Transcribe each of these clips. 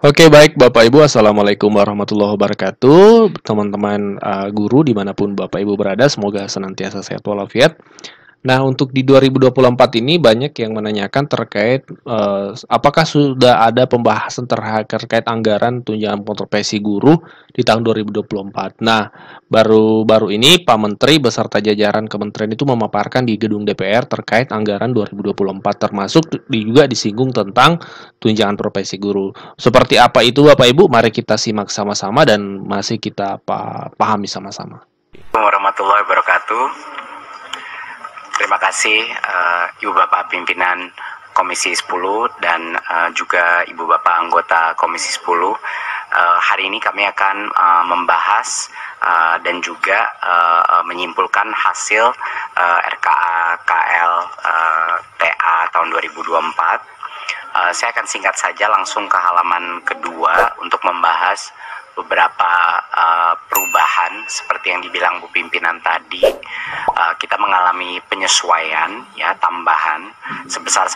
Oke, baik Bapak Ibu, Assalamualaikum warahmatullahi wabarakatuh. Teman-teman guru dimanapun Bapak Ibu berada, semoga senantiasa sehat walafiat. Nah, untuk di 2024 ini banyak yang menanyakan terkait apakah sudah ada pembahasan terkait anggaran tunjangan profesi guru di tahun 2024. Nah, baru-baru ini Pak Menteri beserta jajaran kementerian itu memaparkan di gedung DPR terkait anggaran 2024, termasuk juga disinggung tentang tunjangan profesi guru. Seperti apa itu Bapak Ibu? Mari kita simak sama-sama dan masih kita pahami sama-sama. Warahmatullahi wabarakatuh. Terima kasih Ibu Bapak pimpinan Komisi 10 dan juga Ibu Bapak anggota Komisi 10. Hari ini kami akan membahas dan juga menyimpulkan hasil RKA KL TA tahun 2024. Saya akan singkat saja langsung ke halaman kedua untuk membahas beberapa perubahan seperti yang dibilang Bu Pimpinan tadi. Kita mengalami penyesuaian ya tambahan sebesar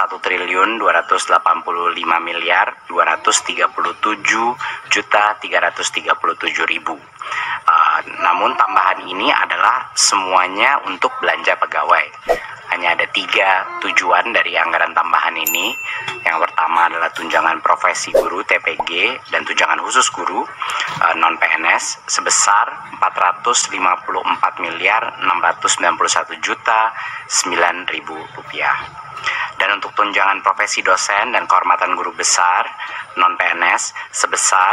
1.285.237.337.000. Namun tambahan ini adalah semuanya untuk belanja pegawai. Hanya ada 3 tujuan dari anggaran tambahan ini. Yang pertama adalah tunjangan profesi guru TPG dan tunjangan khusus guru non PNS sebesar 454.691.009.000 rupiah. Dan untuk tunjangan profesi dosen dan kehormatan guru besar non PNS sebesar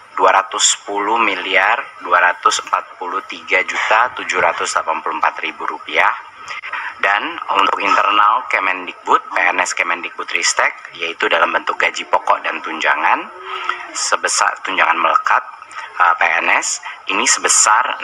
210.243.784.000 rupiah. Dan untuk internal Kemendikbud, PNS Kemendikbudristek, yaitu dalam bentuk gaji pokok dan tunjangan, sebesar tunjangan melekat PNS, ini sebesar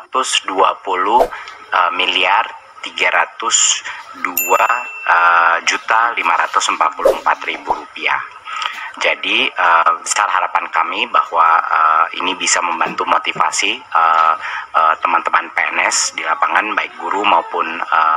620.302.544.000 rupiah. Jadi besar harapan kami bahwa ini bisa membantu motivasi teman-teman PNS di lapangan, baik guru maupun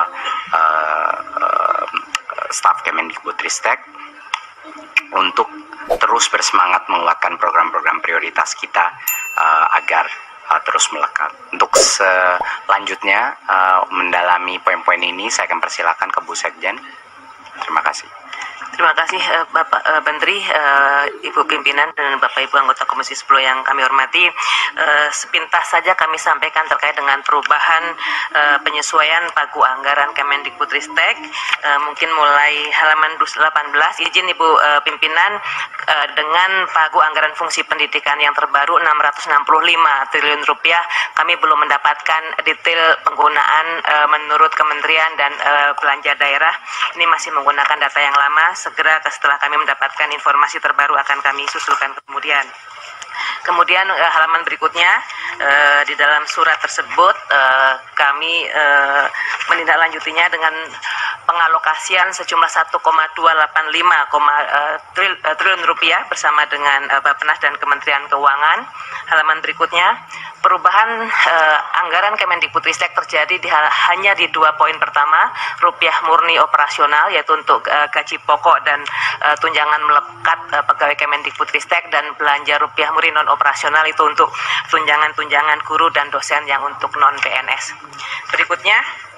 staf Kemendikbudristek, untuk terus bersemangat menguatkan program-program prioritas kita agar terus melekat. Untuk selanjutnya mendalami poin-poin ini, saya akan persilakan ke Bu Sekjen. Terima kasih. Terima kasih Bapak Menteri, Ibu Pimpinan dan Bapak Ibu anggota Komisi 10 yang kami hormati. Sepintas saja kami sampaikan terkait dengan perubahan penyesuaian pagu anggaran Kemendikbudristek. Mungkin mulai halaman 18, izin Ibu Pimpinan, dengan pagu anggaran fungsi pendidikan yang terbaru 665 triliun rupiah, kami belum mendapatkan detail penggunaan menurut kementerian dan belanja daerah. Ini masih menggunakan data yang lama. Segera setelah kami mendapatkan informasi terbaru akan kami susulkan kemudian. Kemudian halaman berikutnya, di dalam surat tersebut kami menindaklanjutinya dengan pengalokasian sejumlah 1,285 triliun rupiah bersama dengan Bappenas dan Kementerian Keuangan. Halaman berikutnya, perubahan anggaran Kemendikbudristek terjadi hanya di 2 poin pertama, rupiah murni operasional, yaitu untuk gaji pokok dan tunjangan melekat pegawai Kemendikbudristek, dan belanja rupiah murni non operasional itu untuk tunjangan-tunjangan guru dan dosen yang untuk non PNS. Berikutnya,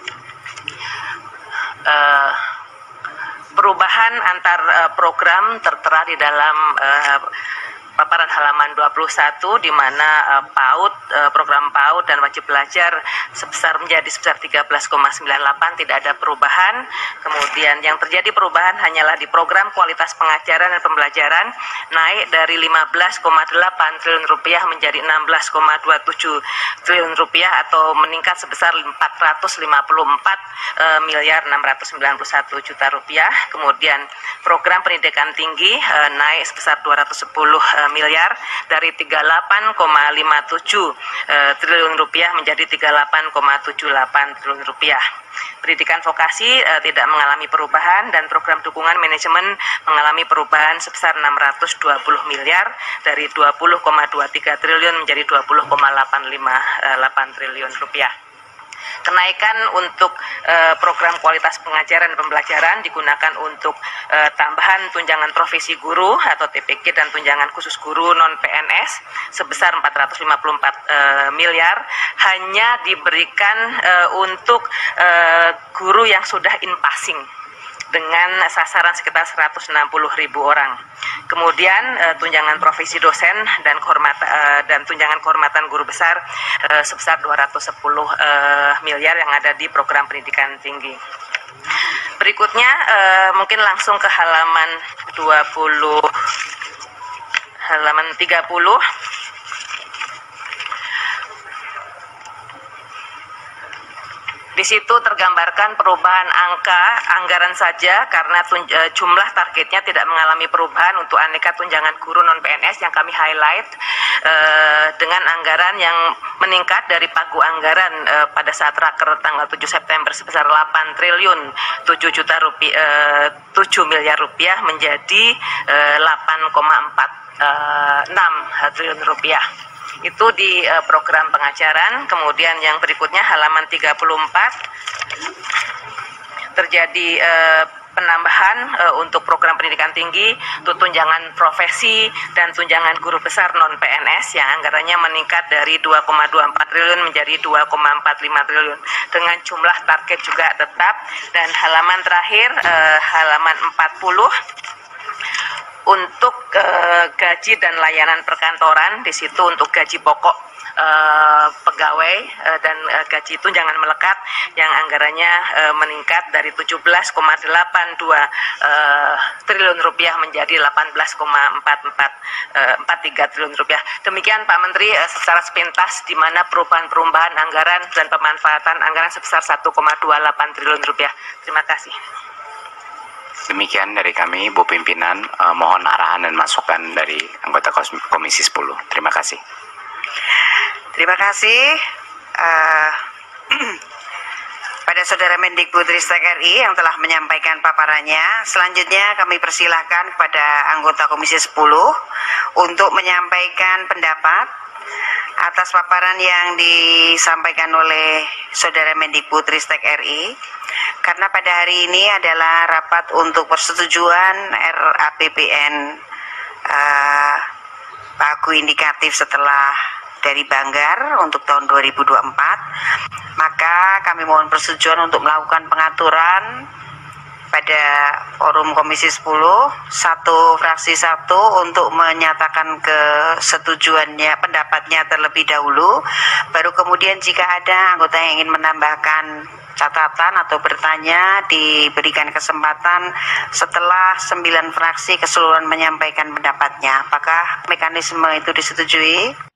perubahan antar program tertera di dalam paparan halaman 21, di mana program PAUD dan wajib belajar menjadi sebesar 13,98, tidak ada perubahan. Kemudian yang terjadi perubahan hanyalah di program kualitas pengajaran dan pembelajaran, naik dari 15,8 triliun rupiah menjadi 16,27 triliun rupiah, atau meningkat sebesar 454.691 juta rupiah. Kemudian program pendidikan tinggi naik sebesar 210 miliar, dari 38,57 triliun rupiah menjadi 38,78 triliun rupiah. Pendidikan vokasi tidak mengalami perubahan, dan program dukungan manajemen mengalami perubahan sebesar 620 miliar, dari 20,23 triliun menjadi 20,858 triliun rupiah. Kenaikan untuk program kualitas pengajaran dan pembelajaran digunakan untuk tambahan tunjangan profesi guru atau TPG dan tunjangan khusus guru non-PNS sebesar 454 miliar hanya diberikan untuk guru yang sudah in passing dengan sasaran sekitar 160.000 orang. Kemudian tunjangan profesi dosen dan tunjangan kehormatan guru besar sebesar 210 miliar yang ada di program pendidikan tinggi. Berikutnya mungkin langsung ke halaman 30. Di situ tergambarkan perubahan angka anggaran saja karena jumlah targetnya tidak mengalami perubahan untuk aneka tunjangan guru non-PNS yang kami highlight dengan anggaran yang meningkat dari pagu anggaran pada saat raker tanggal 7 September sebesar 8 triliun 7 miliar rupiah menjadi 8,46 triliun rupiah. Itu di program pengajaran. Kemudian yang berikutnya halaman 34 terjadi penambahan untuk program pendidikan tinggi untuk tunjangan profesi dan tunjangan guru besar non-PNS yang anggarannya meningkat dari 2,24 triliun menjadi 2,45 triliun dengan jumlah target juga tetap. Dan halaman terakhir halaman 40 untuk gaji dan layanan perkantoran, di situ untuk gaji pokok pegawai dan gaji tunjangan melekat yang anggarannya meningkat dari 17,82 triliun rupiah menjadi 18,43 triliun rupiah. Demikian Pak Menteri secara sepintas di mana perubahan anggaran dan pemanfaatan anggaran sebesar 1,28 triliun rupiah. Terima kasih. Demikian dari kami, Bu Pimpinan, mohon arahan dan masukan dari anggota Komisi 10. Terima kasih. Terima kasih pada Saudara Mendikbudristek RI yang telah menyampaikan paparannya. Selanjutnya kami persilahkan kepada anggota Komisi 10 untuk menyampaikan pendapat atas paparan yang disampaikan oleh Saudara Mendikbudristek RI. Karena pada hari ini adalah rapat untuk persetujuan RAPBN pagu indikatif setelah dari Banggar untuk tahun 2024, maka kami mohon persetujuan untuk melakukan pengaturan pada forum Komisi 10, satu fraksi satu untuk menyatakan kesetujuannya, pendapatnya terlebih dahulu, baru kemudian jika ada anggota yang ingin menambahkan catatan atau bertanya diberikan kesempatan setelah 9 fraksi keseluruhan menyampaikan pendapatnya. Apakah mekanisme itu disetujui?